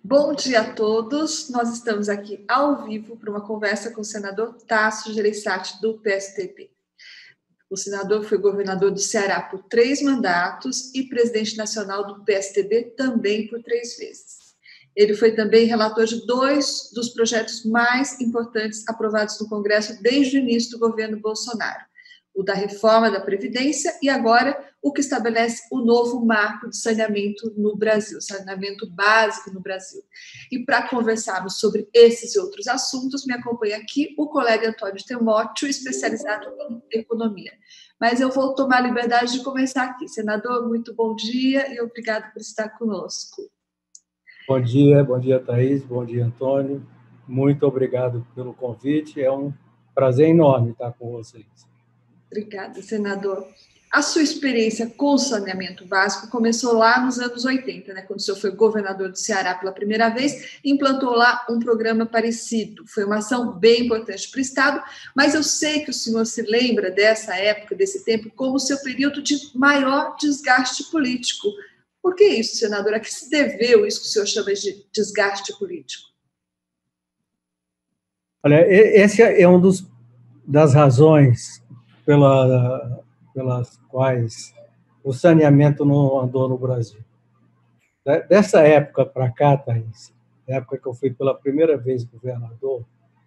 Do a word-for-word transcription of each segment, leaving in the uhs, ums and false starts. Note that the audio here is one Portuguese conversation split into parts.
Bom dia a todos. Nós estamos aqui ao vivo para uma conversa com o senador Tasso Gereissati, do P S D B. O senador foi governador do Ceará por três mandatos e presidente nacional do P S D B também por três vezes. Ele foi também relator de dois dos projetos mais importantes aprovados no Congresso desde o início do governo Bolsonaro: o da reforma da Previdência e agora o que estabelece o novo marco de saneamento no Brasil, saneamento básico no Brasil. E para conversarmos sobre esses e outros assuntos, me acompanha aqui o colega Antônio Timóteo, especializado em economia. Mas eu vou tomar a liberdade de começar aqui. Senador, muito bom dia e obrigado por estar conosco. Bom dia, bom dia, Thaís, bom dia, Antônio. Muito obrigado pelo convite, é um prazer enorme estar com vocês. Obrigada, senador. A sua experiência com o saneamento básico começou lá nos anos oitenta, né, quando o senhor foi governador do Ceará pela primeira vez e implantou lá um programa parecido. Foi uma ação bem importante para o Estado, mas eu sei que o senhor se lembra dessa época, desse tempo, como o seu período de maior desgaste político. Por que isso, senador? A que se deveu isso que o senhor chama de desgaste político? Olha, esse é um dos das razões pela, pelas quais o saneamento não andou no Brasil. Dessa época para cá, Thaís, na época que eu fui pela primeira vez governador,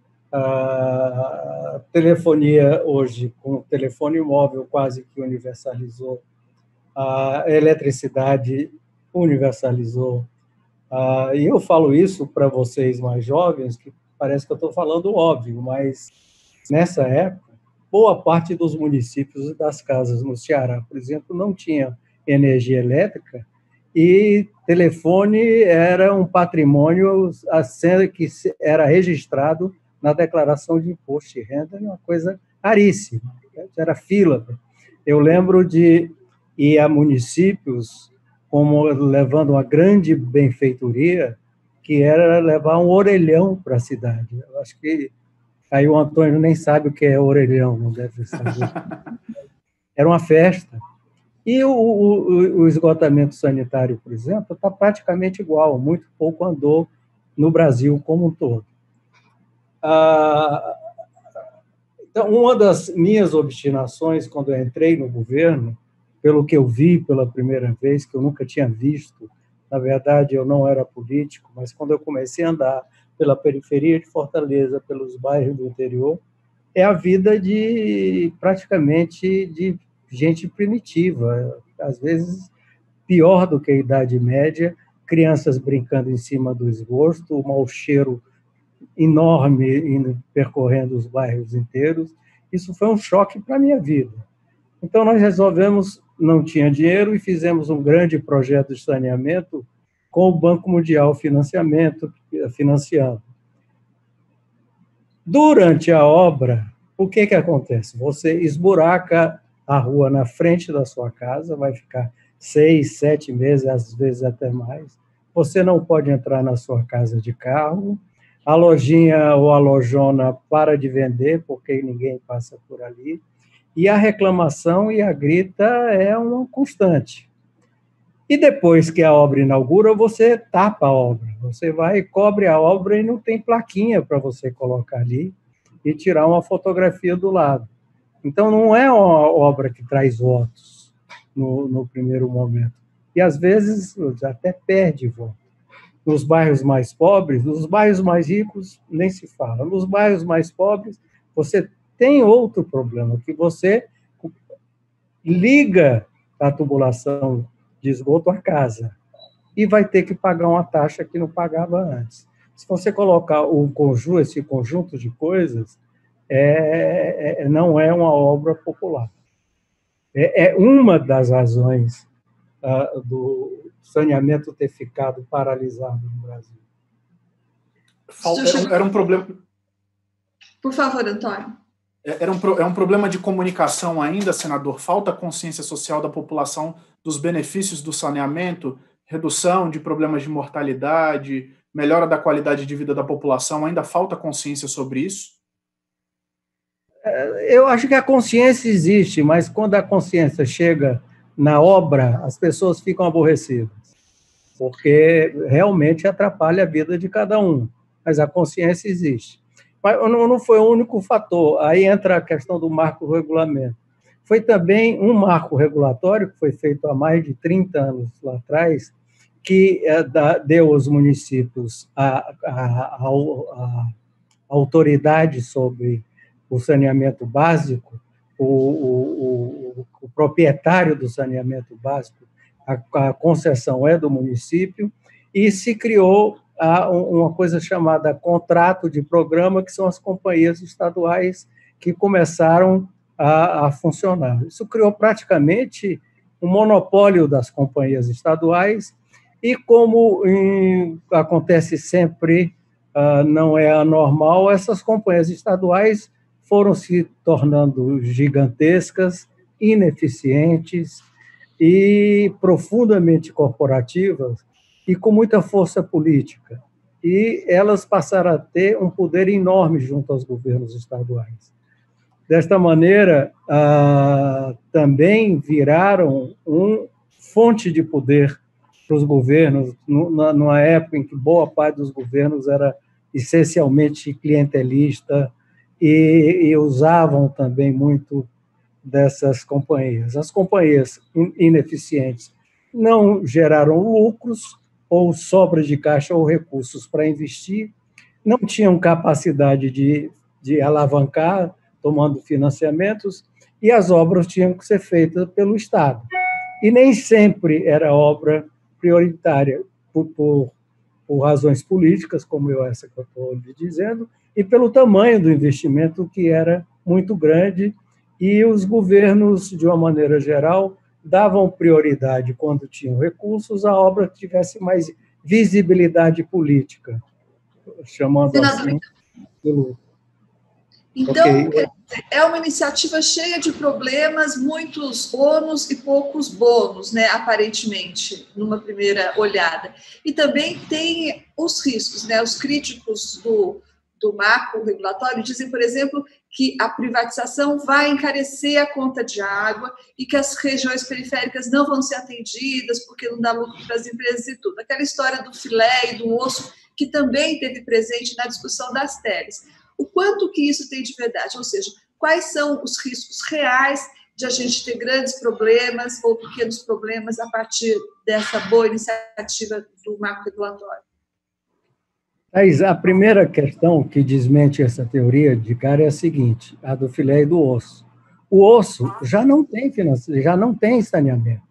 a telefonia hoje, com o telefone móvel quase que universalizou, a eletricidade universalizou. E eu falo isso para vocês mais jovens, que parece que eu estou falando óbvio, mas nessa época, boa parte dos municípios e das casas no Ceará, por exemplo, não tinha energia elétrica e telefone era um patrimônio que era registrado na declaração de imposto de renda, uma coisa raríssima, era fila. Eu lembro de ir a municípios como levando uma grande benfeitoria, que era levar um orelhão para a cidade. Eu acho que aí o Antônio nem sabe o que é orelhão, não deve saber. Era uma festa. E o, o, o esgotamento sanitário, por exemplo, está praticamente igual, muito pouco andou no Brasil como um todo. Ah, então, uma das minhas obstinações, quando eu entrei no governo, pelo que eu vi pela primeira vez, que eu nunca tinha visto, na verdade, eu não era político, mas quando eu comecei a andar pela periferia de Fortaleza, pelos bairros do interior, é a vida de, praticamente, de gente primitiva, às vezes pior do que a Idade Média, crianças brincando em cima do esgoto, o mau cheiro enorme indo, percorrendo os bairros inteiros. Isso foi um choque para a minha vida. Então, nós resolvemos, não tinha dinheiro, e fizemos um grande projeto de saneamento com o Banco Mundial Financiamento, financiando. Durante a obra, o que, que acontece? Você esburaca a rua na frente da sua casa, vai ficar seis, sete meses, às vezes até mais. Você não pode entrar na sua casa de carro, a lojinha ou a lojona para de vender, porque ninguém passa por ali, e a reclamação e a grita é uma constante. E depois que a obra inaugura, você tapa a obra. Você vai e cobre a obra e não tem plaquinha para você colocar ali e tirar uma fotografia do lado. Então, não é uma obra que traz votos no, no primeiro momento. E, às vezes, até perde voto. Nos bairros mais pobres, nos bairros mais ricos, nem se fala. Nos bairros mais pobres, você tem outro problema, que você liga a tubulação de esgoto à casa e vai ter que pagar uma taxa que não pagava antes. Se você colocar o conjunto, esse conjunto de coisas, é, é, não é uma obra popular. É, é uma das razões uh, do saneamento ter ficado paralisado no Brasil. Era um, era um problema... Por favor, Antônio. Era um, é um problema de comunicação ainda, senador? Falta consciência social da população dos benefícios do saneamento, redução de problemas de mortalidade, melhora da qualidade de vida da população, ainda falta consciência sobre isso? Eu acho que a consciência existe, mas quando a consciência chega na obra, as pessoas ficam aborrecidas. porque realmente atrapalha a vida de cada um, mas a consciência existe. Mas não foi o único fator, aí entra a questão do marco regulamento. Foi também um marco regulatório que foi feito há mais de trinta anos lá atrás, que é, da, deu aos municípios a, a, a, a autoridade sobre o saneamento básico, o, o, o, o proprietário do saneamento básico, a, a concessão é do município, e se criou a, uma coisa chamada contrato de programa, que são as companhias estaduais que começaram a, a funcionar. Isso criou praticamente um monopólio das companhias estaduais, e como em, acontece sempre, uh, não é anormal, essas companhias estaduais foram se tornando gigantescas, ineficientes e profundamente corporativas e com muita força política. E elas passaram a ter um poder enorme junto aos governos estaduais. Desta maneira, uh, também viraram uma fonte de poder para os governos, numa época em que boa parte dos governos era essencialmente clientelista e, e usavam também muito dessas companhias. As companhias ineficientes não geraram lucros ou sobra de caixa ou recursos para investir, não tinham capacidade de, de alavancar, tomando financiamentos, e as obras tinham que ser feitas pelo Estado. E nem sempre era obra prioritária, por, por, por razões políticas, como eu essa que eu estou lhe dizendo, e pelo tamanho do investimento, que era muito grande, e os governos, de uma maneira geral, davam prioridade, quando tinham recursos, à obra que tivesse mais visibilidade política, chamando Senador, assim pelo... Então, Okay. é uma iniciativa cheia de problemas, muitos ônus e poucos bônus, né, aparentemente, numa primeira olhada. E também tem os riscos, né? Os críticos do, do marco regulatório dizem, por exemplo, que a privatização vai encarecer a conta de água e que as regiões periféricas não vão ser atendidas porque não dá lucro para as empresas e tudo. Aquela história do filé e do osso, que também teve presente na discussão das teles. O quanto que isso tem de verdade, ou seja, quais são os riscos reais de a gente ter grandes problemas ou pequenos problemas a partir dessa boa iniciativa do marco regulatório? Thais, a primeira questão que desmente essa teoria de cara é a seguinte, a do filé e do osso. O osso já não tem financeiro, já não tem saneamento.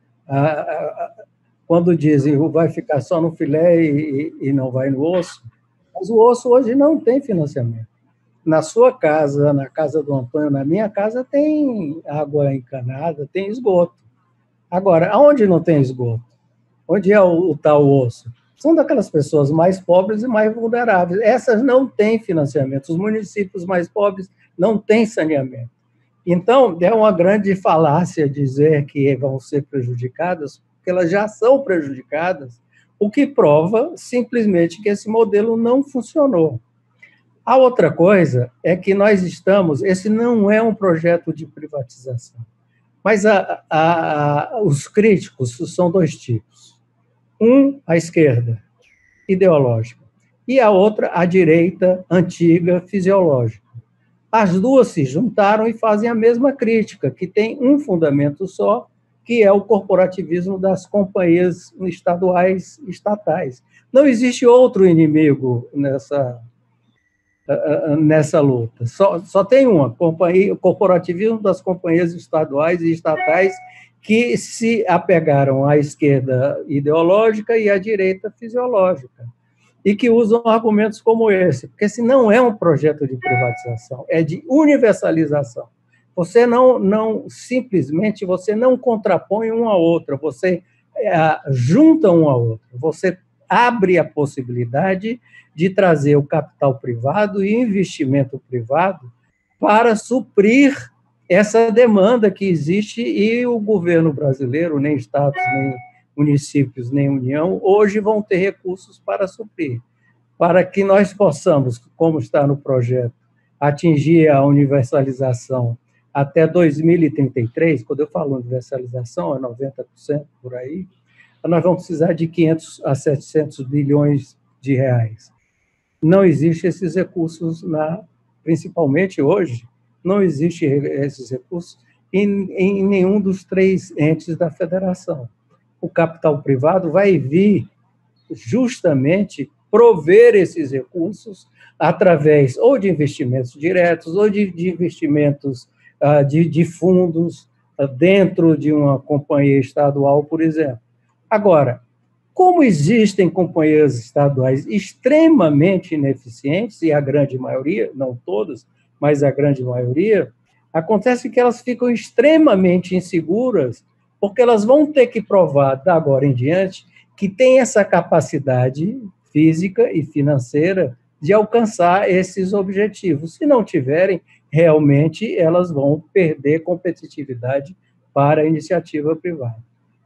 Quando dizem vai ficar só no filé e, e não vai no osso, mas o osso hoje não tem financiamento. Na sua casa, na casa do Antônio, na minha casa, tem água encanada, tem esgoto. Agora, aonde não tem esgoto? Onde é o, o tal osso? São daquelas pessoas mais pobres e mais vulneráveis. Essas não têm financiamento. Os municípios mais pobres não têm saneamento. Então, é uma grande falácia dizer que vão ser prejudicadas, porque elas já são prejudicadas, o que prova simplesmente que esse modelo não funcionou. A outra coisa é que nós estamos... Esse não é um projeto de privatização, mas a, a, os críticos são dois tipos. Um, a esquerda, ideológica, e a outra, a direita, antiga, fisiológica. As duas se juntaram e fazem a mesma crítica, que tem um fundamento só, que é o corporativismo das companhias estaduais estatais. Não existe outro inimigo nessa, nessa luta. Só, só tem uma, companhia, o corporativismo das companhias estaduais e estatais que se apegaram à esquerda ideológica e à direita fisiológica, e que usam argumentos como esse, porque esse não é um projeto de privatização, é de universalização. Você não, não simplesmente, você não contrapõe uma a outra, você é, junta uma a outra, você abre a possibilidade de trazer o capital privado e investimento privado para suprir essa demanda que existe, e o governo brasileiro, nem estados, nem municípios, nem União, hoje vão ter recursos para suprir, para que nós possamos, como está no projeto, atingir a universalização até dois mil e trinta e três, quando eu falo universalização, é noventa por cento por aí, nós vamos precisar de quinhentos a setecentos bilhões de reais. Não existem esses recursos, na, principalmente hoje, não existem esses recursos em, em nenhum dos três entes da federação. O capital privado vai vir justamente prover esses recursos através ou de investimentos diretos ou de, de investimentos uh, de, de fundos uh, dentro de uma companhia estadual, por exemplo. Agora, como existem companhias estaduais extremamente ineficientes, e a grande maioria, não todas, mas a grande maioria, acontece que elas ficam extremamente inseguras, porque elas vão ter que provar, da agora em diante, que tem essa capacidade física e financeira de alcançar esses objetivos. Se não tiverem, realmente elas vão perder competitividade para a iniciativa privada.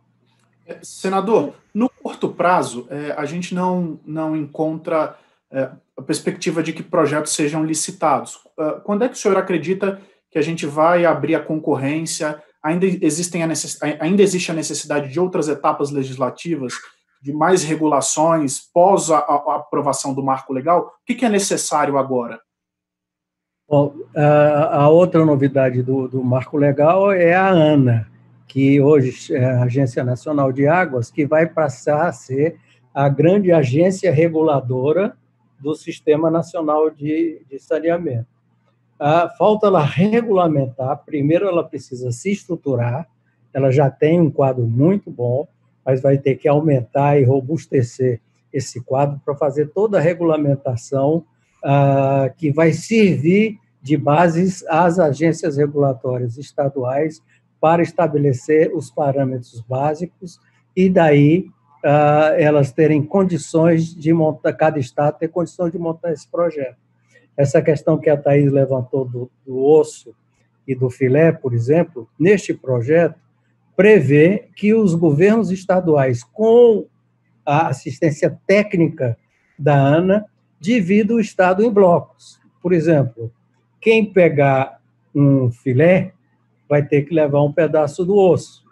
Senador, no curto prazo, a gente não, não encontra a perspectiva de que projetos sejam licitados. Quando é que o senhor acredita que a gente vai abrir a concorrência? Ainda, existem a necess... Ainda existe a necessidade de outras etapas legislativas, de mais regulações pós a, a aprovação do marco legal? O que, que é necessário agora? Bom, a, a outra novidade do, do marco legal é a ANA, que hoje é a Agência Nacional de Águas, que vai passar a ser a grande agência reguladora do Sistema Nacional de, de Saneamento. Ah, falta ela regulamentar. Primeiro, ela precisa se estruturar, ela já tem um quadro muito bom, mas vai ter que aumentar e robustecer esse quadro para fazer toda a regulamentação ah, que vai servir de bases às agências regulatórias estaduais para estabelecer os parâmetros básicos e, daí, ah, elas terem condições de montar, cada estado ter condições de montar esse projeto. Essa questão que a Thaís levantou do, do osso e do filé, por exemplo, neste projeto, prevê que os governos estaduais, com a assistência técnica da ANA, dividam o estado em blocos. Por exemplo, quem pegar um filé vai ter que levar um pedaço do osso.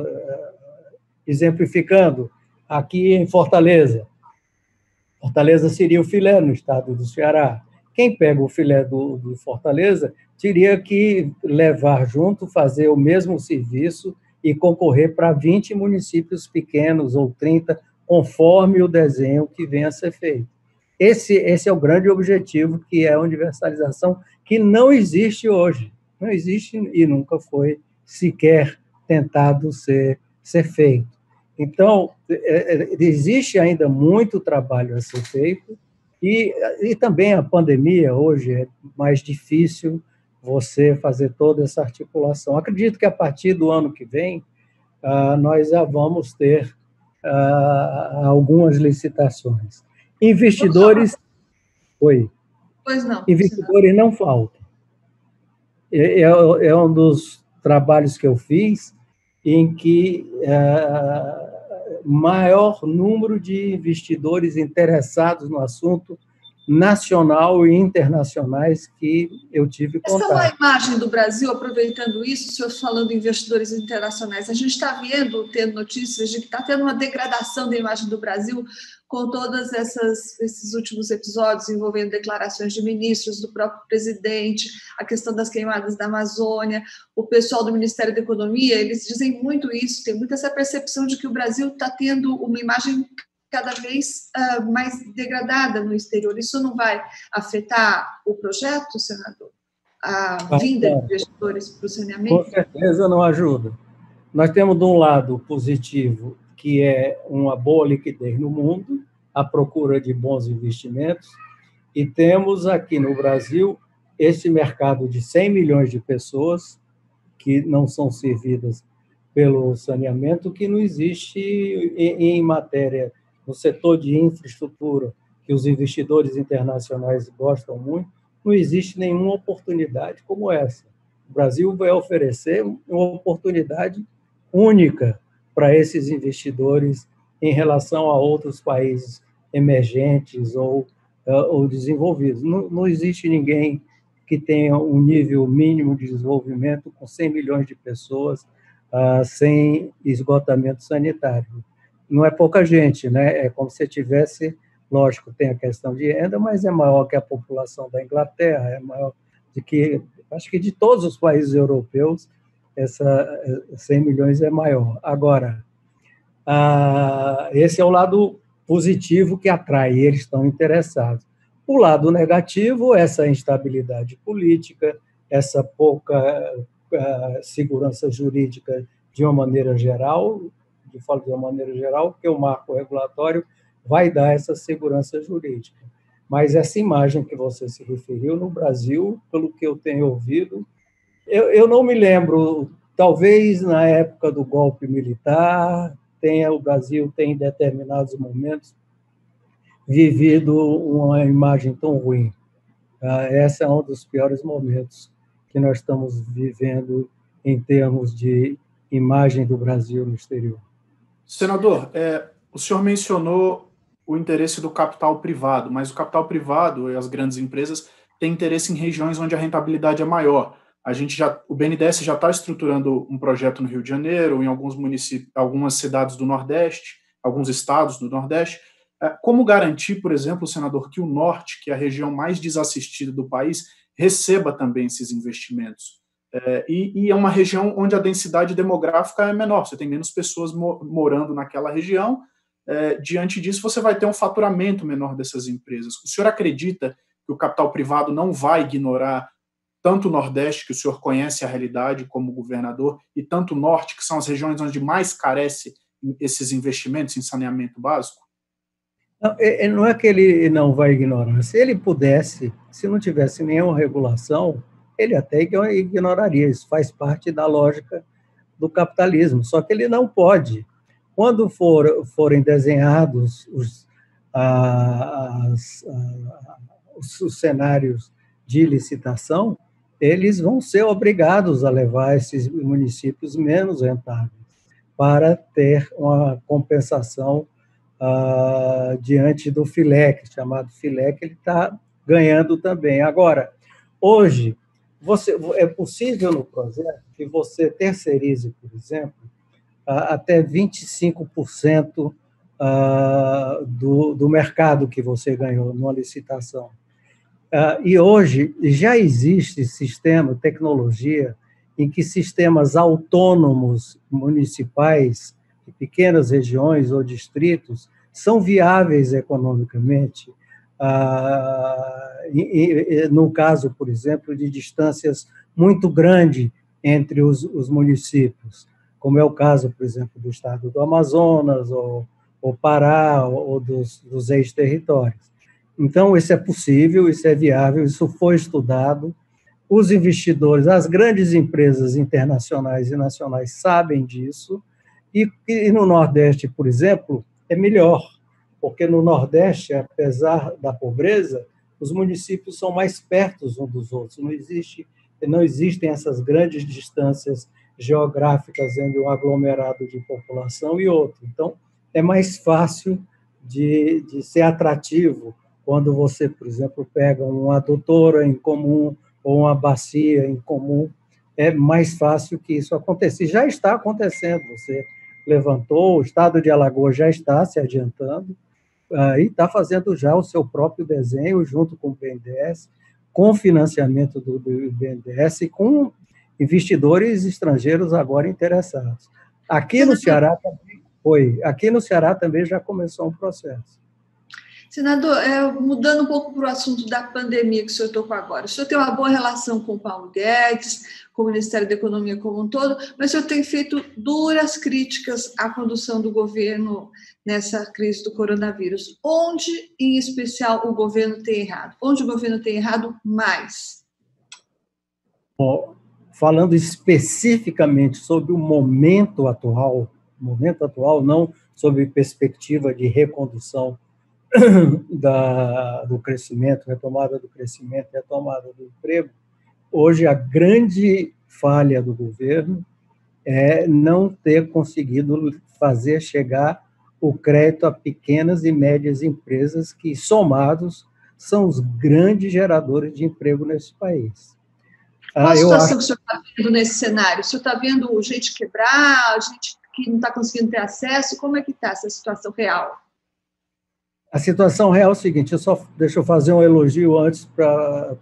Exemplificando, aqui em Fortaleza, Fortaleza seria o filé no estado do Ceará. Quem pega o filé do, do Fortaleza teria que levar junto, fazer o mesmo serviço e concorrer para vinte municípios pequenos ou trinta, conforme o desenho que venha a ser feito. Esse, esse é o grande objetivo, que é a universalização, que não existe hoje. Não existe e nunca foi sequer tentado ser, ser feito. Então, existe ainda muito trabalho a ser feito, e, e também a pandemia hoje é mais difícil você fazer toda essa articulação. Acredito que a partir do ano que vem, ah, nós já vamos ter ah, algumas licitações. Investidores... Oi. Pois não. Investidores não faltam. É, é um dos trabalhos que eu fiz em que ah, maior número de investidores interessados no assunto, nacional e internacionais, que eu tive contato. Essa é uma imagem do Brasil, aproveitando isso, o senhor falando em investidores internacionais, a gente está vendo, tendo notícias de que está tendo uma degradação da imagem do Brasil com todos esses últimos episódios envolvendo declarações de ministros, do próprio presidente, a questão das queimadas da Amazônia. O pessoal do Ministério da Economia, eles dizem muito isso, tem muito essa percepção de que o Brasil está tendo uma imagem cada vez uh, mais degradada no exterior. Isso não vai afetar o projeto, senador? A vinda de investidores para o saneamento? Com certeza não ajuda. Nós temos, de um lado, positivo, que é uma boa liquidez no mundo, a procura de bons investimentos, e temos aqui no Brasil esse mercado de cem milhões de pessoas que não são servidas pelo saneamento, que não existe em, em matéria, no setor de infraestrutura, que os investidores internacionais gostam muito, não existe nenhuma oportunidade como essa. O Brasil vai oferecer uma oportunidade única para esses investidores em relação a outros países emergentes ou, ou desenvolvidos. Não, não existe ninguém que tenha um nível mínimo de desenvolvimento com cem milhões de pessoas uh, sem esgotamento sanitário. não é pouca gente, né? É como se tivesse, lógico, tem a questão de renda, mas é maior que a população da Inglaterra, é maior do que, acho que de todos os países europeus, essa cem milhões é maior. Agora, ah, esse é o lado positivo que atrai, eles estão interessados. O lado negativo, essa instabilidade política, essa pouca uh, segurança jurídica de uma maneira geral, eu falo de uma maneira geral, porque o marco regulatório vai dar essa segurança jurídica. Mas essa imagem que você se referiu no Brasil, pelo que eu tenho ouvido, eu, eu não me lembro, talvez na época do golpe militar, tenha, o Brasil tem em determinados momentos vivido uma imagem tão ruim. Esse é um dos piores momentos que nós estamos vivendo em termos de imagem do Brasil no exterior. Senador, é, o senhor mencionou o interesse do capital privado, mas o capital privado e as grandes empresas têm interesse em regiões onde a rentabilidade é maior. A gente já, o B N D E S já está estruturando um projeto no Rio de Janeiro, em alguns municípios, algumas cidades do Nordeste, alguns estados do Nordeste. Como garantir, por exemplo, senador, que o Norte, que é a região mais desassistida do país, receba também esses investimentos? É, e, e é uma região onde a densidade demográfica é menor, você tem menos pessoas mo morando naquela região. É, diante disso, você vai ter um faturamento menor dessas empresas. O senhor acredita que o capital privado não vai ignorar tanto o Nordeste, que o senhor conhece a realidade como governador, e tanto o Norte, que são as regiões onde mais carece esses investimentos em saneamento básico? Não, não é que ele não vai ignorar. Se ele pudesse, se não tivesse nenhuma regulação, ele até ignoraria. Isso faz parte da lógica do capitalismo. Só que ele não pode. Quando for, forem desenhados os, as, os, os cenários de licitação, eles vão ser obrigados a levar esses municípios menos rentáveis para ter uma compensação Uh, diante do FILEC, chamado FILEC, ele está ganhando também. Agora, hoje, você, é possível no projeto que você terceirize, por exemplo, uh, até vinte e cinco por cento uh, do, do mercado que você ganhou numa licitação. Uh, e hoje já existe sistema, tecnologia, em que sistemas autônomos municipais de pequenas regiões ou distritos são viáveis economicamente, ah, e, e, no caso, por exemplo, de distâncias muito grandes entre os, os municípios, como é o caso, por exemplo, do estado do Amazonas, ou, ou Pará, ou, ou dos, dos ex-territórios. Então, isso é possível, isso é viável, isso foi estudado. Os investidores, as grandes empresas internacionais e nacionais sabem disso, e, e no Nordeste, por exemplo, é melhor, porque no Nordeste, apesar da pobreza, os municípios são mais perto uns dos outros, não, existe, não existem essas grandes distâncias geográficas entre um aglomerado de população e outro. Então, é mais fácil de, de ser atrativo quando você, por exemplo, pega uma adutora em comum ou uma bacia em comum, é mais fácil que isso aconteça. E já está acontecendo, você levantou, o estado de Alagoas já está se adiantando, uh, e está fazendo já o seu próprio desenho junto com o B N D E S, com financiamento do, do B N D E S e com investidores estrangeiros agora interessados. Aqui no Ceará também foi, aqui no Ceará também já começou um processo. Senador, é, mudando um pouco para o assunto da pandemia que o senhor tocou agora, o senhor tem uma boa relação com o Paulo Guedes, com o Ministério da Economia como um todo, mas o senhor tem feito duras críticas à condução do governo nessa crise do coronavírus. Onde, em especial, o governo tem errado? Onde o governo tem errado mais? Bom, falando especificamente sobre o momento atual, momento atual, não sobre perspectiva de recondução Da, do crescimento, retomada do crescimento, retomada do emprego, hoje a grande falha do governo é não ter conseguido fazer chegar o crédito a pequenas e médias empresas que, somados, são os grandes geradores de emprego nesse país. Qual a situação que o senhor está vendo nesse cenário? O senhor está vendo gente quebrar, gente que não está conseguindo ter acesso? Como é que está essa situação real? A situação real é o seguinte, eu só, deixa eu fazer um elogio antes para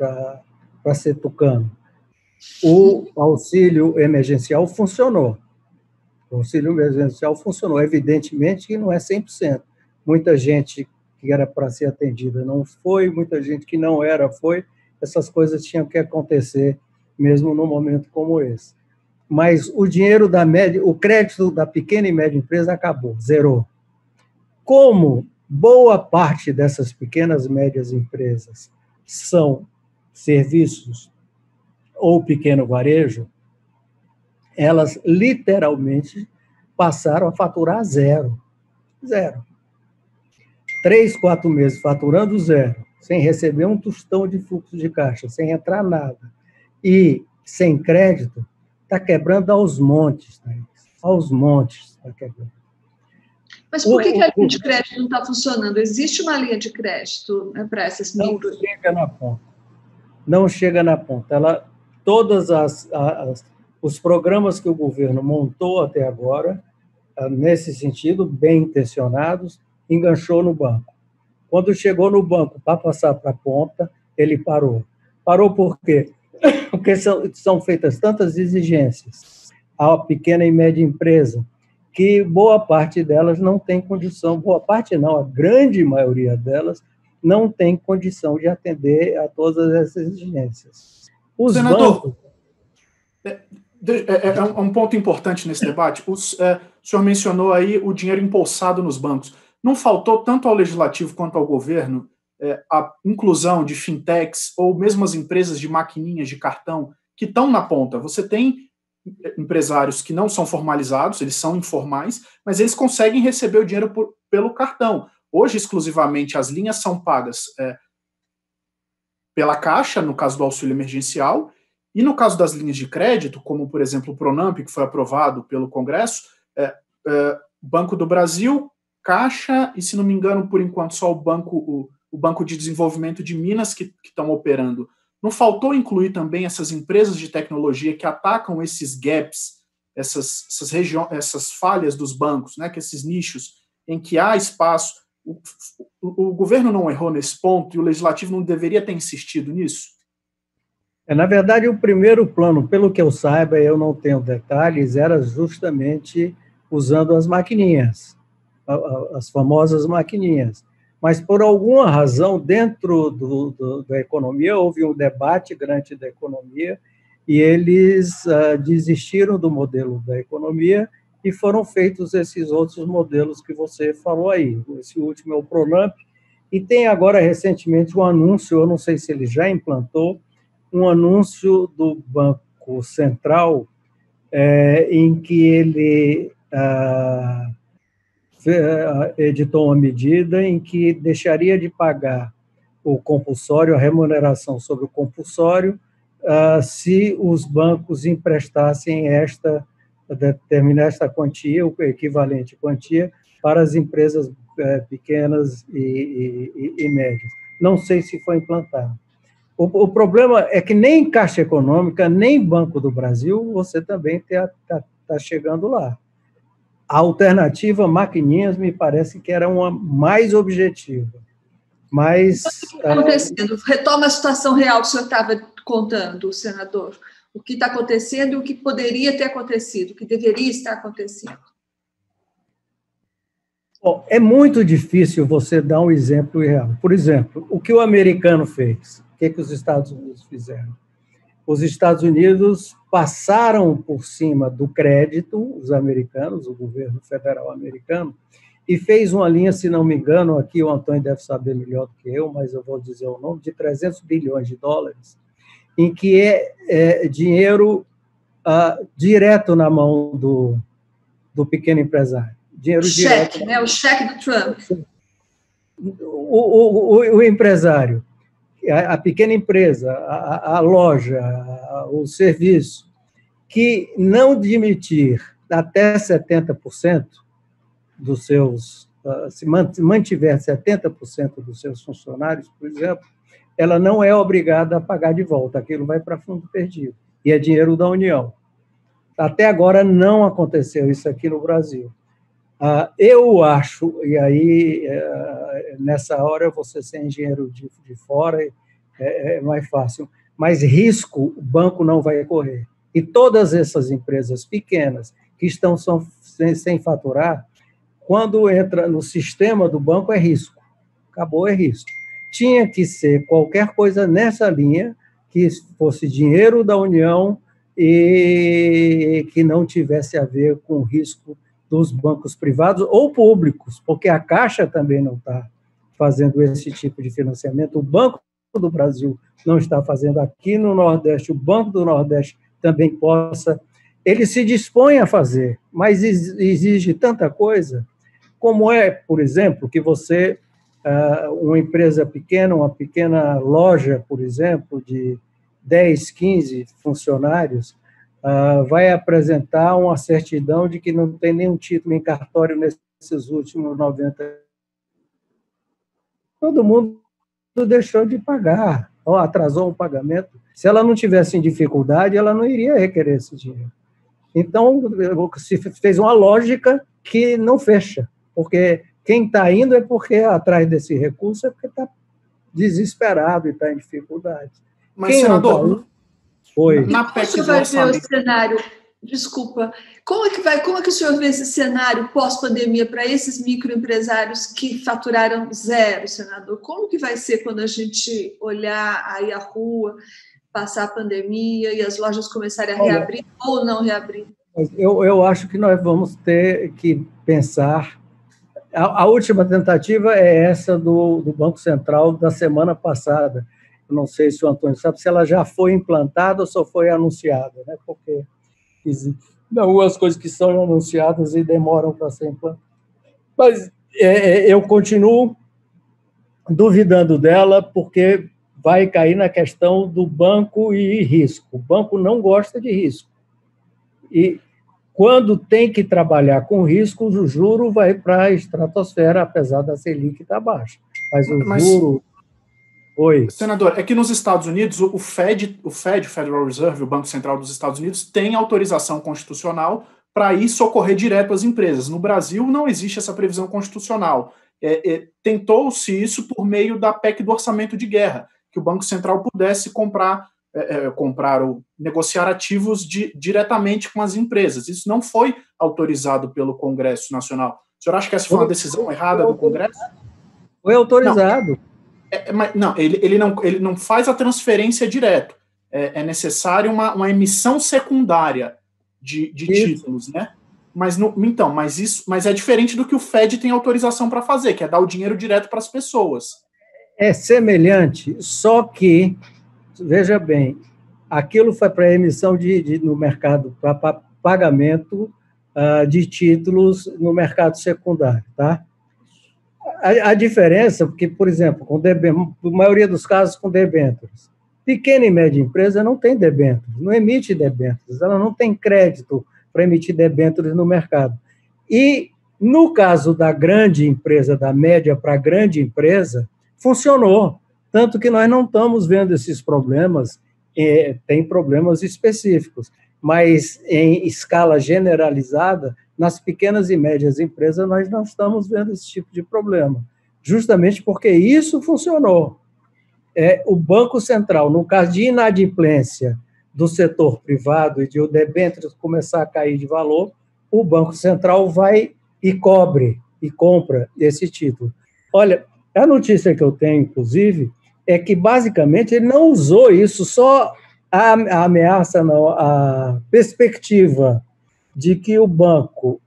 ser tucano. O auxílio emergencial funcionou. O auxílio emergencial funcionou. Evidentemente que não é cem por cento. Muita gente que era para ser atendida não foi, muita gente que não era foi. Essas coisas tinham que acontecer mesmo num momento como esse. Mas o dinheiro da média, o crédito da pequena e média empresa acabou, zerou. Como boa parte dessas pequenas e médias empresas são serviços ou pequeno varejo, elas literalmente passaram a faturar zero. Zero. Três, quatro meses faturando zero, sem receber um tostão de fluxo de caixa, sem entrar nada, e sem crédito, está quebrando aos montes, né? Aos montes está quebrando. Mas por que, que a linha de crédito não está funcionando? Existe uma linha de crédito, né, para essas micro... Não chega na ponta. Não chega na ponta. Ela, todas as, as os programas que o governo montou até agora, nesse sentido, bem intencionados, enganchou no banco. Quando chegou no banco para passar para a ponta, ele parou. Parou por quê? Porque são, são feitas tantas exigências à pequena e média empresa que boa parte delas não tem condição, boa parte não, a grande maioria delas não tem condição de atender a todas essas exigências. Os Senador, bancos... é, é, é um ponto importante nesse debate. Os, é, o senhor mencionou aí o dinheiro embolsado nos bancos. Não faltou tanto ao legislativo quanto ao governo é, a inclusão de fintechs ou mesmo as empresas de maquininhas de cartão que estão na ponta? Você tem empresários que não são formalizados, eles são informais, mas eles conseguem receber o dinheiro por, pelo cartão. Hoje, exclusivamente, as linhas são pagas é, pela Caixa, no caso do auxílio emergencial, e no caso das linhas de crédito, como, por exemplo, o Pronamp, que foi aprovado pelo Congresso, é, é, Banco do Brasil, Caixa e, se não me engano, por enquanto, só o Banco, o, o Banco de Desenvolvimento de Minas que estão operando. Não faltou incluir também essas empresas de tecnologia que atacam esses gaps, essas, essas, regiões, essas falhas dos bancos, né, que esses nichos em que há espaço. O, o, o governo não errou nesse ponto e o legislativo não deveria ter insistido nisso? É, na verdade, o primeiro plano, pelo que eu saiba, eu não tenho detalhes, era justamente usando as maquininhas, as famosas maquininhas. Mas, por alguma razão, dentro do, do, da economia, houve um debate grande da economia e eles uh, desistiram do modelo da economia e foram feitos esses outros modelos que você falou aí. Esse último é o Pronamp, e tem agora, recentemente, um anúncio, eu não sei se ele já implantou, um anúncio do Banco Central é, em que ele... Uh, editou uma medida em que deixaria de pagar o compulsório, a remuneração sobre o compulsório, uh, se os bancos emprestassem esta, determinar esta quantia, o equivalente quantia, para as empresas uh, pequenas e, e, e médias. Não sei se foi implantado. O, o problema é que nem Caixa Econômica, nem Banco do Brasil, você também está tá, tá chegando lá. A alternativa maquininhas me parece que era uma mais objetiva. Mas... O que está acontecendo? Uh... Retoma a situação real que o senhor estava contando, senador. O que está acontecendo e o que poderia ter acontecido, o que deveria estar acontecendo. Bom, é muito difícil você dar um exemplo real. Por exemplo, o que o americano fez? O que, que os Estados Unidos fizeram? Os Estados Unidos passaram por cima do crédito, os americanos, o governo federal americano, e fez uma linha, se não me engano, aqui o Antônio deve saber melhor do que eu, mas eu vou dizer o nome, de trezentos bilhões de dólares, em que é, é dinheiro ah, direto na mão do, do pequeno empresário. Dinheiro o direto. Cheque, né? O cheque do Trump. O, o, o, o empresário, a pequena empresa, a, a loja, a, o serviço, que não demitir até setenta por cento dos seus, se mantiver setenta por cento dos seus funcionários, por exemplo, ela não é obrigada a pagar de volta, aquilo vai para fundo perdido, e é dinheiro da União. Até agora não aconteceu isso aqui no Brasil. Uh, eu acho, e aí uh, nessa hora você ser engenheiro de, de fora é, é mais fácil, mas risco o banco não vai correr. E todas essas empresas pequenas que estão são, sem, sem faturar, quando entra no sistema do banco é risco. Acabou, é risco. Tinha que ser qualquer coisa nessa linha que fosse dinheiro da União e que não tivesse a ver com risco dos bancos privados ou públicos, porque a Caixa também não está fazendo esse tipo de financiamento, o Banco do Brasil não está fazendo aqui no Nordeste, o Banco do Nordeste também possa. Ele se dispõe a fazer, mas exige tanta coisa, como é, por exemplo, que você, uma empresa pequena, uma pequena loja, por exemplo, de dez, quinze funcionários, Uh, vai apresentar uma certidão de que não tem nenhum título em cartório nesses últimos noventa anos. Todo mundo deixou de pagar, ou atrasou um pagamento. Se ela não tivesse em dificuldade, ela não iria requerer esse dinheiro. Então, se fez uma lógica que não fecha, porque quem está indo é porque atrás desse recurso é porque está desesperado e está em dificuldade. Mas, quem senador... não tá indo, Oi. Na P E C do vai ver o cenário, desculpa, como é que vai, como é que o senhor vê esse cenário pós-pandemia para esses microempresários que faturaram zero, senador? Como que vai ser quando a gente olhar aí a rua, passar a pandemia e as lojas começarem a reabrir ou não reabrir? Eu, eu acho que nós vamos ter que pensar. A, a última tentativa é essa do, do Banco Central da semana passada. Não sei se o Antônio sabe se ela já foi implantada ou só foi anunciada, né? Porque existem algumas coisas que são anunciadas e demoram para ser implantadas. Mas é, eu continuo duvidando dela, porque vai cair na questão do banco e risco. O banco não gosta de risco. E quando tem que trabalhar com risco, o juro vai para a estratosfera, apesar da Selic estar baixa. Mas o Mas... juro... Oi. Senador, é que nos Estados Unidos, o Fed, o Fed, Federal Reserve, o Banco Central dos Estados Unidos, tem autorização constitucional para ir socorrer direto às empresas. No Brasil, não existe essa previsão constitucional. É, é, tentou-se isso por meio da P E C do orçamento de guerra, que o Banco Central pudesse comprar, é, é, comprar ou negociar ativos de, diretamente com as empresas. Isso não foi autorizado pelo Congresso Nacional. O senhor acha que essa foi uma decisão errada do Congresso? Foi autorizado. Não. É, mas, não, ele, ele não, ele não faz a transferência direto. É, é necessário uma, uma emissão secundária de, de títulos, né? Mas, no, então, mas, isso, mas é diferente do que o Fed tem autorização para fazer, que é dar o dinheiro direto para as pessoas. É semelhante, só que, veja bem, aquilo foi para emissão de, de, no mercado, para pagamento uh, de títulos no mercado secundário, tá? A, a diferença, porque, por exemplo, com debêntures, a maioria dos casos com debêntures, pequena e média empresa não tem debêntures, não emite debêntures, ela não tem crédito para emitir debêntures no mercado. E, no caso da grande empresa, da média para a grande empresa, funcionou, tanto que nós não estamos vendo esses problemas, é, tem problemas específicos, mas em escala generalizada, nas pequenas e médias empresas, nós não estamos vendo esse tipo de problema, justamente porque isso funcionou. É, o Banco Central, no caso de inadimplência do setor privado e de o debêntures começar a cair de valor, o Banco Central vai e cobre e compra esse título. Olha, a notícia que eu tenho, inclusive, é que, basicamente, ele não usou isso, só a, a ameaça, não, a perspectiva de que o banco,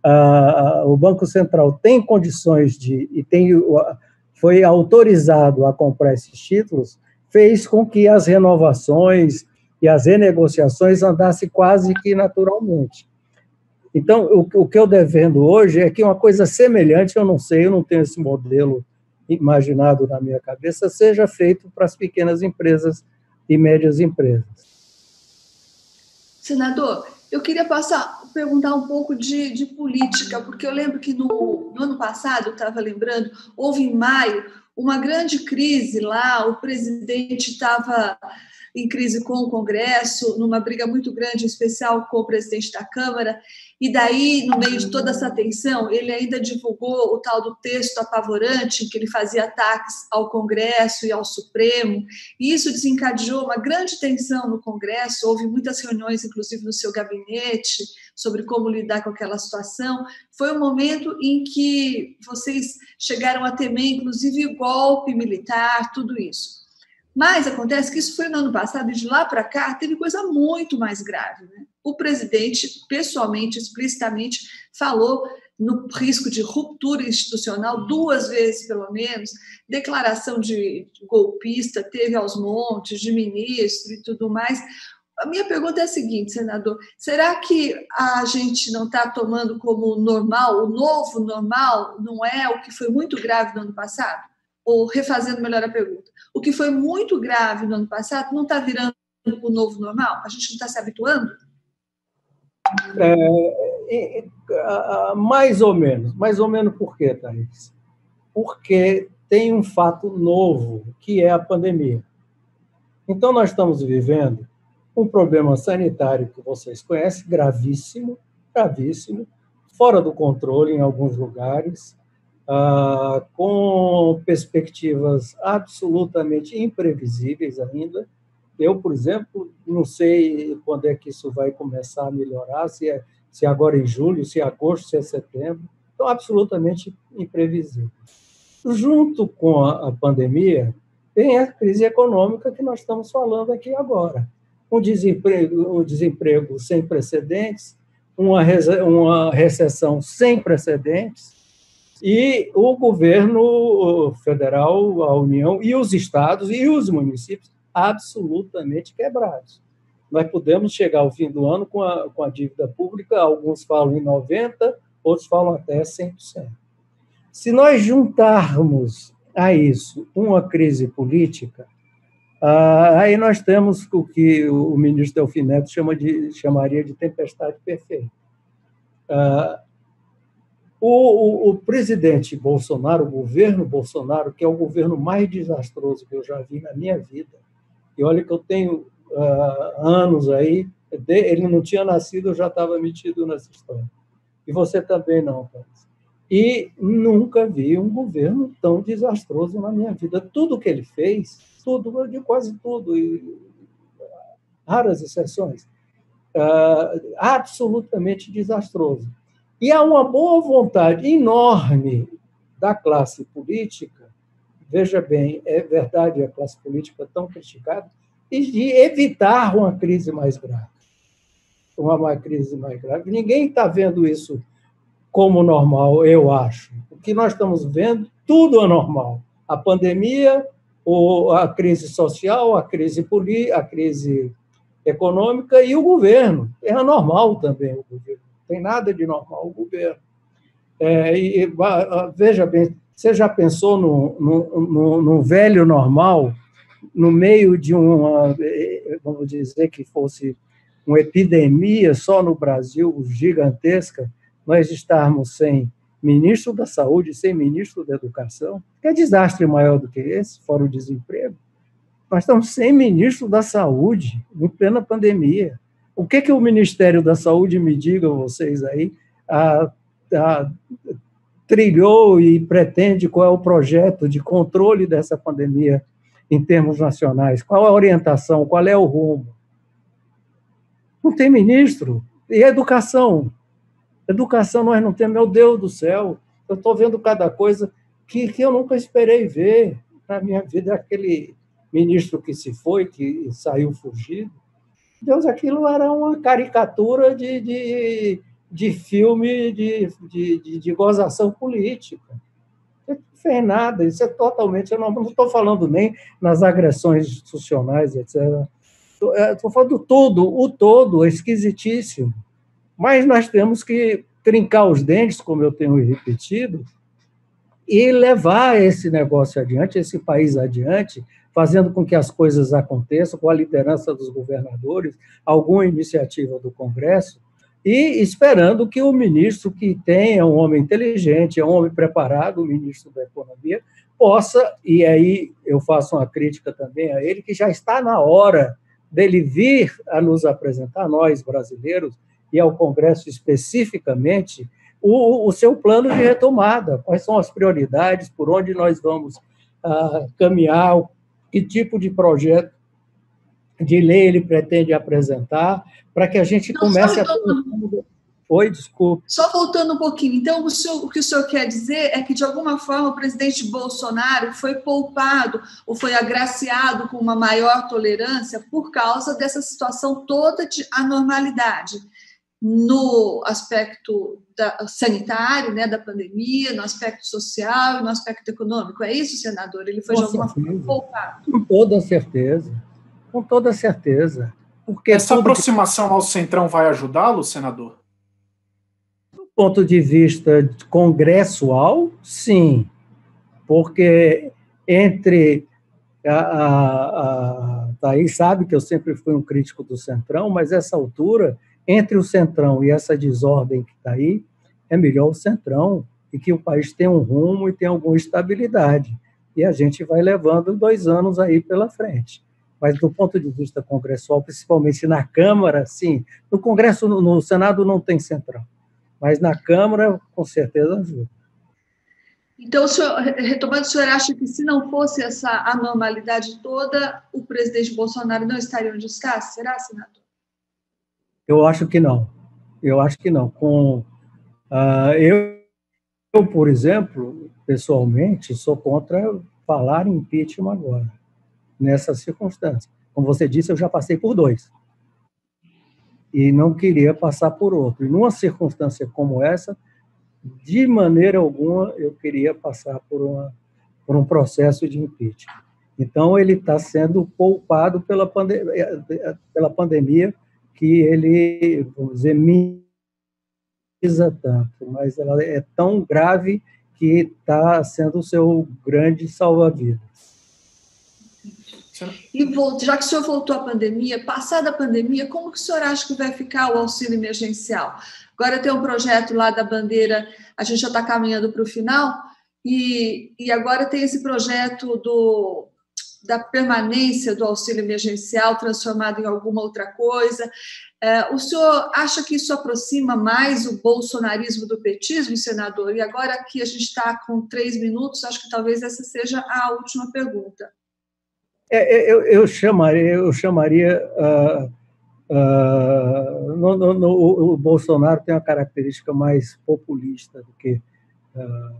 uh, o Banco Central tem condições de, e tem, uh, foi autorizado a comprar esses títulos, fez com que as renovações e as renegociações andassem quase que naturalmente. Então, o, o que eu devendo hoje é que uma coisa semelhante, eu não sei, eu não tenho esse modelo imaginado na minha cabeça, seja feito para as pequenas empresas e médias empresas. Senador, eu queria passar, perguntar um pouco de, de política, porque eu lembro que no, no ano passado, eu estava lembrando, houve em maio uma grande crise lá, o presidente estava em crise com o Congresso, numa briga muito grande, em especial com o presidente da Câmara, e daí, no meio de toda essa tensão, ele ainda divulgou o tal do texto apavorante, em que ele fazia ataques ao Congresso e ao Supremo, e isso desencadeou uma grande tensão no Congresso, houve muitas reuniões, inclusive no seu gabinete, sobre como lidar com aquela situação. Foi um momento em que vocês chegaram a temer, inclusive, golpe militar, tudo isso. Mas acontece que isso foi no ano passado, e de lá para cá teve coisa muito mais grave, né? O presidente, pessoalmente, explicitamente, falou no risco de ruptura institucional duas vezes, pelo menos, declaração de golpista, teve aos montes, de ministro e tudo mais. A minha pergunta é a seguinte, senador, será que a gente não está tomando como normal, o novo normal não é o que foi muito grave no ano passado? Ou, refazendo melhor a pergunta, o que foi muito grave no ano passado não está virando o novo normal? A gente não está se habituando? É, é, mais ou menos. Mais ou menos por quê, Thaís? Porque tem um fato novo, que é a pandemia. Então, nós estamos vivendo um problema sanitário que vocês conhecem, gravíssimo, gravíssimo, fora do controle em alguns lugares, ah, com perspectivas absolutamente imprevisíveis ainda. Eu, por exemplo, não sei quando é que isso vai começar a melhorar, se é, se é agora em julho, se é agosto, se é setembro. Então, absolutamente imprevisível. Junto com a, a pandemia, tem a crise econômica que nós estamos falando aqui agora. Um desemprego, um desemprego sem precedentes, uma, uma recessão sem precedentes, e o governo federal, a União, e os estados e os municípios absolutamente quebrados. Nós podemos chegar ao fim do ano com a, com a dívida pública, alguns falam em noventa por cento, outros falam até cem por cento. Se nós juntarmos a isso uma crise política, ah, aí nós temos o que o ministro Delfim Neto chama de, chamaria de tempestade perfeita. Ah, o, o, o presidente Bolsonaro, o governo Bolsonaro, que é o governo mais desastroso que eu já vi na minha vida, e olha que eu tenho uh, anos aí, ele não tinha nascido, eu já estava metido nessa história. E você também não, Thales. E nunca vi um governo tão desastroso na minha vida. Tudo que ele fez, tudo, de quase tudo, e raras exceções, uh, absolutamente desastroso. E há uma boa vontade enorme da classe política, veja bem, é verdade, a classe política tão criticada, de evitar uma crise mais grave. Uma, uma crise mais grave. Ninguém está vendo isso como normal, eu acho. O que nós estamos vendo, tudo é normal. A pandemia, a crise social, a crise política, a crise econômica e o governo. É anormal também o governo. Não tem nada de normal o governo. É, e, veja bem, você já pensou no, no, no, no velho normal, no meio de uma, vamos dizer que fosse uma epidemia só no Brasil, gigantesca, nós estarmos sem ministro da Saúde, sem ministro da Educação? Que desastre maior do que esse, fora o desemprego? Nós estamos sem ministro da Saúde, em plena pandemia. O que, que o Ministério da Saúde, me digam vocês aí, a, a, trilhou e pretende, qual é o projeto de controle dessa pandemia em termos nacionais? Qual é a orientação? Qual é o rumo? Não tem ministro. E a educação? Educação nós não temos, meu Deus do céu, eu estou vendo cada coisa que, que eu nunca esperei ver na minha vida, aquele ministro que se foi, que saiu fugido. Deus, aquilo era uma caricatura de, de, de filme de, de, de, de gozação política. Não fez nada, isso é totalmente... Eu não estou falando nem nas agressões institucionais, etcétera. Estou falando do todo, o todo é esquisitíssimo. Mas nós temos que trincar os dentes, como eu tenho repetido, e levar esse negócio adiante, esse país adiante, fazendo com que as coisas aconteçam, com a liderança dos governadores, alguma iniciativa do Congresso, e esperando que o ministro, que tem, é um homem inteligente, é um homem preparado, o ministro da Economia, possa, e aí eu faço uma crítica também a ele, que já está na hora dele vir a nos apresentar, nós brasileiros, e ao Congresso especificamente, o, o seu plano de retomada, quais são as prioridades, por onde nós vamos ah, caminhar, que tipo de projeto de lei ele pretende apresentar, para que a gente Não, comece a... Voltando... Oi, desculpe. Só voltando um pouquinho, então, o, senhor, o que o senhor quer dizer é que, de alguma forma, o presidente Bolsonaro foi poupado ou foi agraciado com uma maior tolerância por causa dessa situação toda de anormalidade no aspecto da, sanitário, né, da pandemia, no aspecto social e no aspecto econômico. É isso, senador? Ele foi, com de alguma certeza. forma, poupado? Com toda certeza. Com toda certeza. Porque essa aproximação que... ao Centrão vai ajudá-lo, senador? Do ponto de vista congressual, sim. Porque entre... A, a, a Thaís sabe que eu sempre fui um crítico do Centrão, mas essa altura, entre o Centrão e essa desordem que está aí, é melhor o Centrão e que o país tenha um rumo e tenha alguma estabilidade. E a gente vai levando dois anos aí pela frente. Mas, do ponto de vista congressual, principalmente na Câmara, sim. No Congresso, no Senado, não tem Centrão. Mas na Câmara, com certeza, ajuda. Então, o senhor, retomando, o senhor acha que, se não fosse essa anormalidade toda, o presidente Bolsonaro não estaria onde está? Será, senador? Eu acho que não. Eu acho que não. Com, uh, eu, eu, por exemplo, pessoalmente, sou contra falar em impeachment agora, nessas circunstâncias. Como você disse, eu já passei por dois. E não queria passar por outro. E numa circunstância como essa, de maneira alguma, eu queria passar por, uma, por um processo de impeachment. Então, ele está sendo poupado pela, pande pela pandemia, que ele, vamos dizer, minimiza tanto, mas ela é tão grave que está sendo o seu grande salva-vidas. E já que o senhor voltou à pandemia, passada a pandemia, como que o senhor acha que vai ficar o auxílio emergencial? Agora tem um projeto lá da bandeira, a gente já está caminhando para o final, e, e agora tem esse projeto do, da permanência do auxílio emergencial transformado em alguma outra coisa. É, o senhor acha que isso aproxima mais o bolsonarismo do petismo, senador? E agora que a gente está com três minutos, acho que talvez essa seja a última pergunta. É, eu, eu chamaria, eu chamaria uh, uh, no, no, no, o Bolsonaro tem uma característica mais populista do que uh,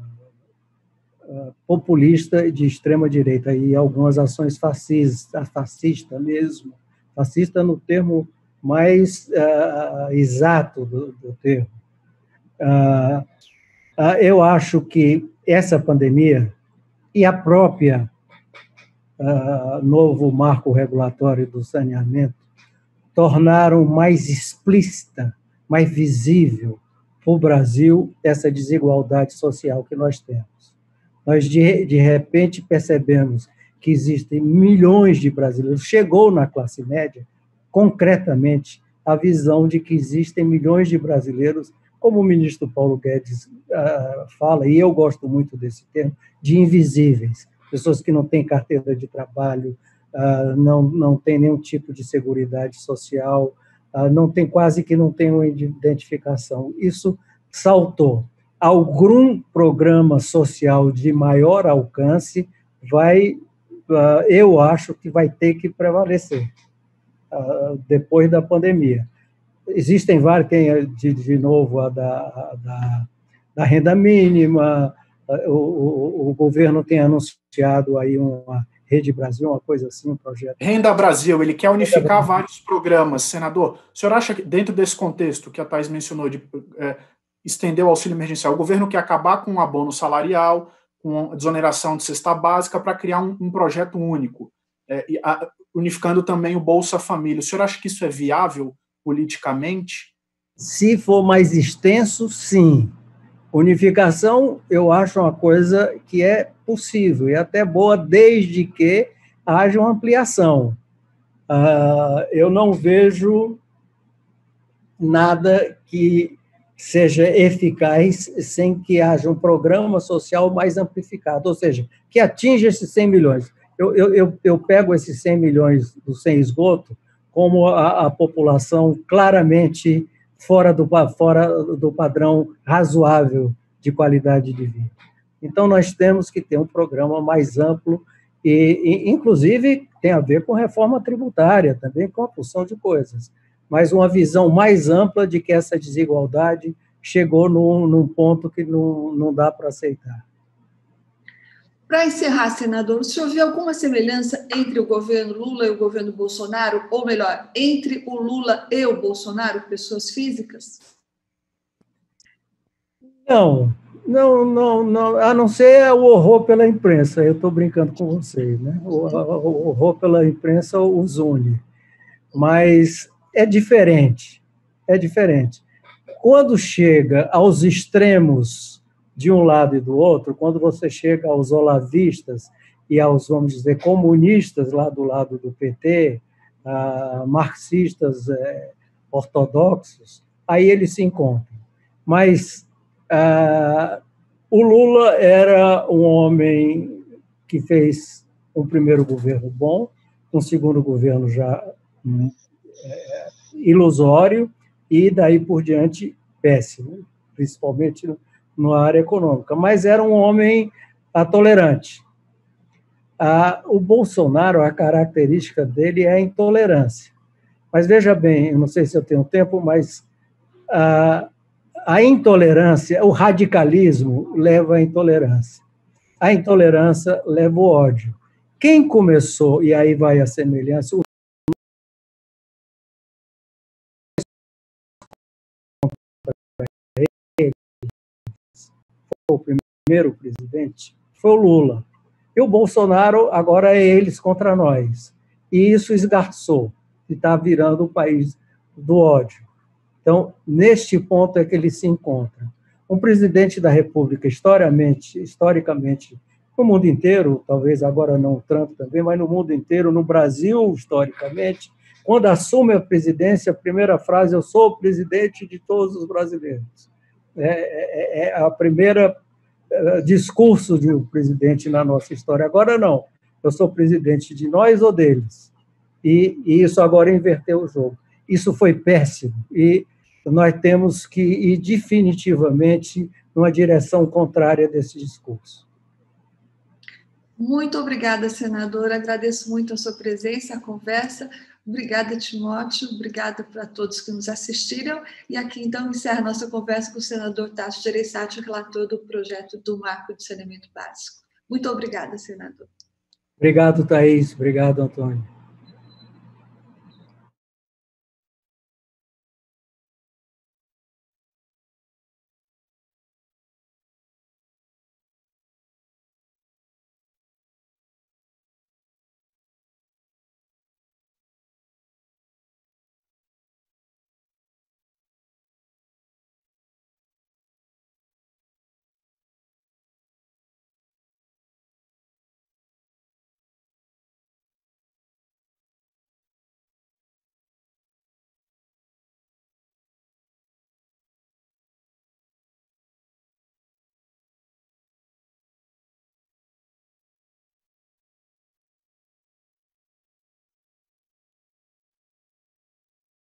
uh, populista de extrema direita e algumas ações fascistas, fascista mesmo, fascista no termo mais uh, exato do, do termo. Uh, uh, eu acho que essa pandemia e a própria Uh, novo marco regulatório do saneamento tornaram mais explícita, mais visível para o Brasil essa desigualdade social que nós temos. Nós, de, de repente, percebemos que existem milhões de brasileiros, chegou na classe média, concretamente, a visão de que existem milhões de brasileiros, como o ministro Paulo Guedes uh, fala, e eu gosto muito desse termo, de invisíveis. Pessoas que não têm carteira de trabalho, uh, não, não têm nenhum tipo de seguridade social, uh, não tem, quase que não têm uma identificação. Isso saltou. Algum programa social de maior alcance vai, uh, eu acho que vai ter que prevalecer uh, depois da pandemia. Existem vários, tem de, de novo a da, a da, da renda mínima. O, o, o governo tem anunciado aí uma Rede Brasil, uma coisa assim, um projeto. Renda Brasil, ele quer unificar vários programas. Senador, o senhor acha que, dentro desse contexto que a Thaís mencionou, de é, estender o auxílio emergencial, o governo quer acabar com o abono salarial, com a desoneração de cesta básica, para criar um, um projeto único, é, e a, unificando também o Bolsa Família. O senhor acha que isso é viável politicamente? Se for mais extenso, sim. Unificação, eu acho uma coisa que é possível e até boa, desde que haja uma ampliação. Uh, eu não vejo nada que seja eficaz sem que haja um programa social mais amplificado, ou seja, que atinja esses cem milhões. Eu, eu, eu, eu pego esses cem milhões do sem esgoto como a, a população claramente fora do, fora do padrão razoável de qualidade de vida. Então, nós temos que ter um programa mais amplo e, e inclusive, tem a ver com reforma tributária, também com a porção de coisas, mas uma visão mais ampla de que essa desigualdade chegou num, num ponto que não, não dá para aceitar. Para encerrar, senador, o senhor vê alguma semelhança entre o governo Lula e o governo Bolsonaro, ou melhor, entre o Lula e o Bolsonaro, pessoas físicas? Não, não, não, não, a não ser o horror pela imprensa, eu estou brincando com vocês, né? O, o horror pela imprensa os une, mas é diferente, é diferente. Quando chega aos extremos de um lado e do outro, quando você chega aos olavistas e aos, vamos dizer, comunistas lá do lado do P T, ah, marxistas eh, ortodoxos, aí eles se encontram. Mas ah, o Lula era um homem que fez um primeiro governo bom, um segundo governo já é, ilusório, e daí por diante péssimo, principalmente na área econômica, mas era um homem tolerante. Ah, o Bolsonaro, a característica dele é a intolerância. Mas veja bem, eu não sei se eu tenho tempo, mas ah, a intolerância, o radicalismo leva à intolerância. A intolerância leva ao ódio. Quem começou, e aí vai a semelhança, o primeiro presidente foi o Lula. E o Bolsonaro agora é eles contra nós. E isso esgarçou, e está virando o país do ódio. Então, neste ponto é que eles se encontram. Um presidente da República, historicamente, historicamente, no mundo inteiro, talvez agora não o Trump também, mas no mundo inteiro, no Brasil, historicamente, quando assume a presidência, a primeira frase, eu sou o presidente de todos os brasileiros. É, é, é a primeira discurso de um presidente na nossa história. Agora não, eu sou presidente de nós ou deles. E, e isso agora inverteu o jogo. Isso foi péssimo e nós temos que ir definitivamente numa direção contrária desse discurso. Muito obrigada, senador. Agradeço muito a sua presença, a conversa. Obrigada, Timóteo. Obrigada para todos que nos assistiram. E aqui, então, encerra a nossa conversa com o senador Tasso Gereissati, relator do projeto do Marco de Saneamento Básico. Muito obrigada, senador. Obrigado, Thaís. Obrigado, Antônio.